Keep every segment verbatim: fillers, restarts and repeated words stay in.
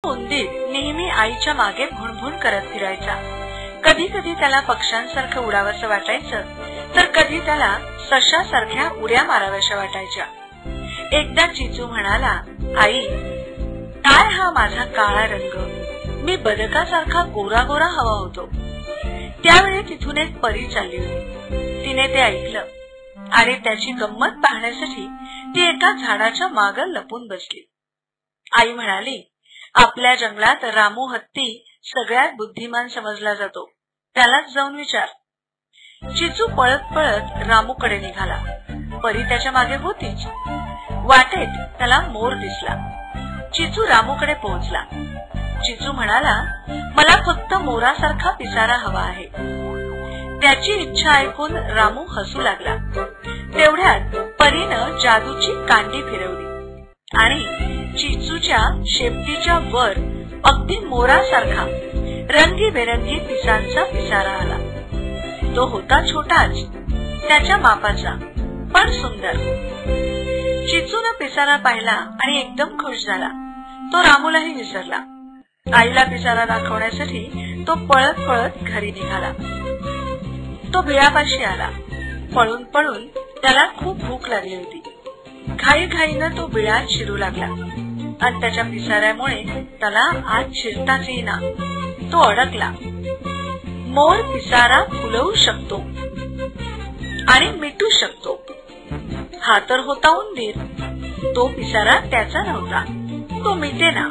उंदीर नेहमी आईच्या मागे भुणभुण करत फिरायचा। कधी कधी त्याला पक्ष्यांसारखं उडावंसं वाटायचं, तर कधी त्याला सशासारख्या उड्या माराव्याशा वाटायच्या। एकदा चिचू म्हणाला, आई, काय हा माझा काळा रंग, मी बदकासारखा गोरा गोरा हवा होतो। त्यावेळी तिथून एक परी चालली होती। तिने ते ऐकलं आणि त्याची गंमत पाहण्यासाठी ती एका झाडाच्या मागे लपून बसली। आई म्हणाली, आपल्या जंगलात रामू हत्ती सगळ्यात बुद्धिमान समजला जातो, त्यालाच जाऊन विचार। चिचू पळत पळत रामूकडे निघाला। परी त्याच्या मागे होतीच। वाटेत त्याला मोर दिसला। चिचू रामूकडे पोहोचला। चिचू म्हणाला, मला फक्त मोरासारखा पिसारा हवा आहे। त्याची इच्छा ऐकून रामू हसू लागला। तेवढ्यात परीनं जादूची कांडी फिरवली आणि चिचूच्या शेपटीच्या वर अगदी मोरासारखा रंगीबेरंगी पिसांचा पिसारा आला। तो होता छोटाच, त्याच्या मापाचा, पण सुंदर। चिचूने पिसारा पाहिला आणि एकदम खुश झाला। तो रामूलाही विसरला। आईला पिसारा दाखवण्यासाठी तो पळत पळत घरी निघाला। तो बिळापाशी आला। पळून पळून त्याला खूप भूक लागली होती। घाई घाईनं तो बिळात शिरू लागला आणि त्याच्या पिसाऱ्यामुळे त्याला आत शिरताच येईना। तो अडकला। मोर पिसारा फुलवू शकतो आणि मिटू शकतो, हा तर होता उंदीर। तो पिसारा त्याचा नव्हता, तो मिटेना।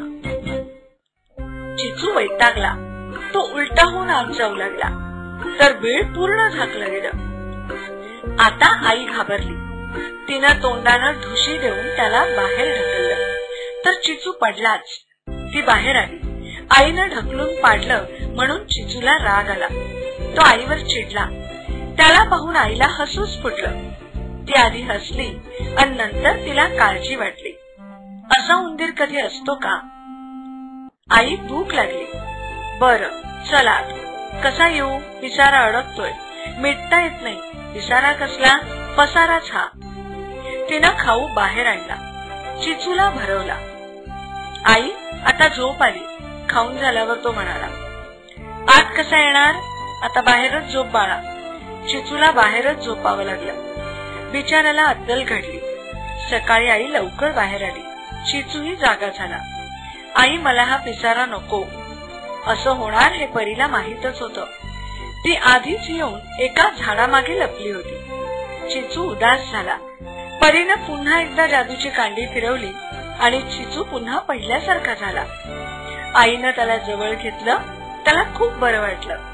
चिचू वैतागला। तो उलटा होऊन आत जाऊ लागला, तर बीळ पूर्ण झाकलं गेलं। आता आई घाबरली। तिनं तोंडानं ढुशी देऊन त्याला बाहेर ढकललं, तर चिचू पडलाच। ती बाहेर आली। आईनं ढकलून पाडलं म्हणून चिचूला राग आला। तो आईवर चिडला। त्याला पाहून आईला हसूच फुटलं। ती आधी हसली आणि नंतर तिला काळजी वाटली। असा उंदीर कधी असतो का? आई, भूक लागली। बरं, चला, कसा येऊ? पिसारा अडकतोय, मिटता येत नाही। पिसारा कसला? पसाराच हा। तिनं खाऊ बाहेर आणला। चिचूला भरवला। आई, आता झोप आली। खाऊन झाल्यावर तो म्हणाला, आत कसा येणार? आता बाहेरच झोप बाळा। चिचूला बाहेरच झोपावं लागलं। बिचाऱ्याला अद्दल घडली। सकाळी आई लवकर बाहेर आली। चिचूही जागा झाला। आई, मला हा पिसारा नको। असं होणार हे परीला माहीतच होतं। ती आधीच येऊन एका झाडामागे लपली होती। चिचू उदास झाला। परीनं पुन्हा एकदा जादूची कांडी फिरवली आणि चिचू पुन्हा पहिल्यासारखा झाला। आईनं त्याला जवळ घेतलं। त्याला खूप बरं वाटलं।